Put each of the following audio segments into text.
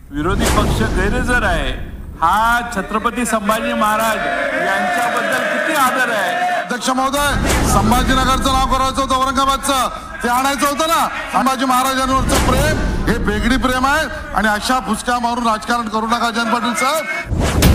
विरोधी पक्ष गैरहजर आहे, हा छत्रपती संभाजी महाराज यांच्याबद्दल किती आदर आहे. अध्यक्ष महोदय, संभाजीनगरचं नाव करायचं होतं, औरंगाबादचं ते आणायचं होतं ना. संभाजी महाराजांवरचं प्रेम हे बेगडी प्रेम आहे आणि अशा फुसक्या मारून राजकारण करू नका जयंत पाटील साहेब.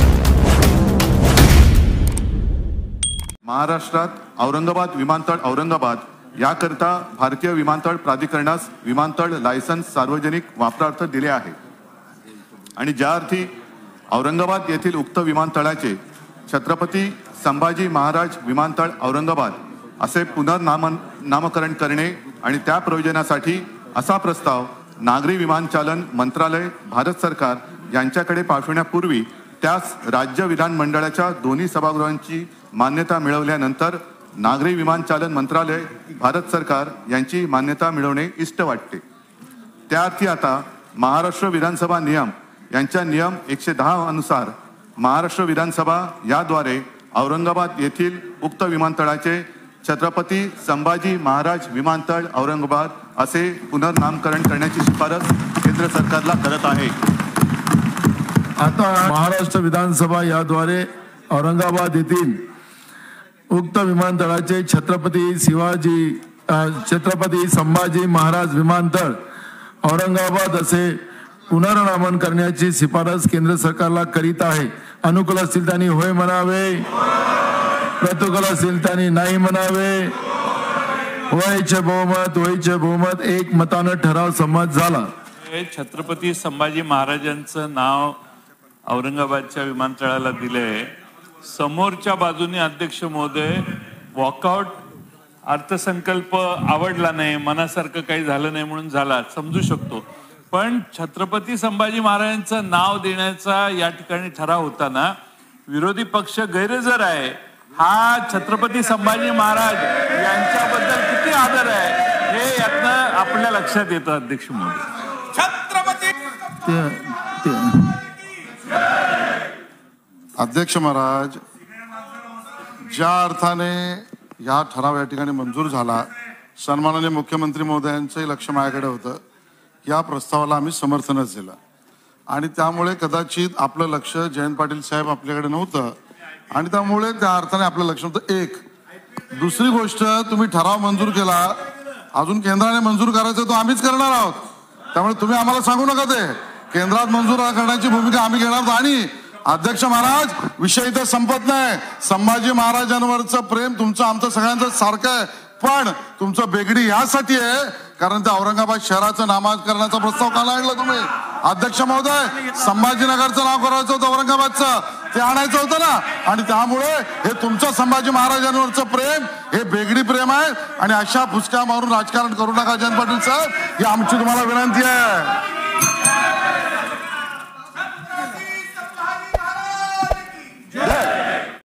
महाराष्ट्रात औरंगाबाद विमानतळ औरंगाबाद याकरिता भारतीय विमानतळ प्राधिकरणास विमानतळ लायसन्स सार्वजनिक वापरार्थ दिले आहे आणि ज्या अर्थी औरंगाबाद येथील उक्त विमानतळाचे छत्रपती संभाजी महाराज विमानतळ औरंगाबाद असे पुनर्नामकरण करणे आणि त्या प्रयोजनासाठी असा प्रस्ताव नागरी विमानचालन मंत्रालय भारत सरकार यांच्याकडे पाठवण्यापूर्वी त्यास राज्य विधानमंडळाच्या दोन्ही सभागृहांची मान्यता मिळवल्यानंतर नागरी विमानचालन मंत्रालय भारत सरकार यांची मान्यता मिळवणे इष्ट वाटते. त्या अर्थी आता महाराष्ट्र विधानसभा नियम यांच्या नियम 110 अनुसार महाराष्ट्र विधानसभा याद्वारे औरंगाबाद येथील उक्त विमानतळाचे छत्रपती संभाजी महाराज विमानतळ औरंगाबाद असे पुनर्नामकरण करण्याची शिफारस केंद्र सरकारला करत आहे. आता महाराष्ट्र विधानसभा याद्वारे औरंगाबाद येथील उक्त विमानतळाचे छत्रपती संभाजी महाराज विमानतळ औरंगाबाद असे पुनर्नामन करण्याची शिफारस केंद्र सरकारला करीत आहे. अनुकूल असतील त्यांनी होय म्हणावे, प्रतिकूल असतील त्यांनी नाही म्हणावे. होयचे बहुमत एक मतानं ठराव संमत झाला. छत्रपती संभाजी महाराजांचं नाव औरंगाबादच्या विमानतळाला दिलंय. समोरच्या बाजूने अध्यक्ष महोदय वॉकआउट अर्थसंकल्प आवडला नाही, मनासारखं काही झालं नाही म्हणून झाला, समजू शकतो. पण छत्रपती संभाजी महाराजांचं नाव देण्याचा या ठिकाणी ठराव होताना विरोधी पक्ष गैरहजर आहे, हा छत्रपती संभाजी महाराज यांच्याबद्दल किती आदर आहे हे यातनं आपल्या लक्षात येतं. अध्यक्ष महोदय, अध्यक्ष महाराज, ज्या अर्थाने या ठराव या ठिकाणी मंजूर झाला, सन्माननीय मुख्यमंत्री महोदयांचंही लक्ष माझ्याकडे होतं. या प्रस्तावाला आम्ही समर्थनच दिलं आणि त्यामुळे कदाचित आपलं लक्ष जयंत पाटील साहेब आपल्याकडे नव्हतं आणि त्यामुळे त्या अर्थाने आपलं लक्ष होतं. एक दुसरी गोष्ट, तुम्ही ठराव मंजूर केला, अजून केंद्राने मंजूर करायचं तो आम्हीच करणार आहोत. त्यामुळे तुम्ही आम्हाला सांगू नका, ते केंद्रात मंजूर करण्याची भूमिका आम्ही घेणार आहोत. आणि अध्यक्ष महाराज, विषय इथं संपत नाही. संभाजी महाराजांवरचं प्रेम तुमचं आमचं सगळ्यांचं सारखं आहे, पण तुमचं बेगडी यासाठी आहे कारण त्या औरंगाबाद शहराचं नामकरणाचा प्रस्ताव काल आणला तुम्ही. अध्यक्ष महोदय, संभाजीनगरचं नाव करायचं होतं, औरंगाबादचं ते आणायचं होतं ना. आणि त्यामुळे हे तुमचं संभाजी महाराजांवरचं प्रेम हे बेगडी प्रेम आहे आणि अशा फुसक्या मारून राजकारण करू नका जयंत पाटील साहेब, ही आमची तुम्हाला विनंती आहे.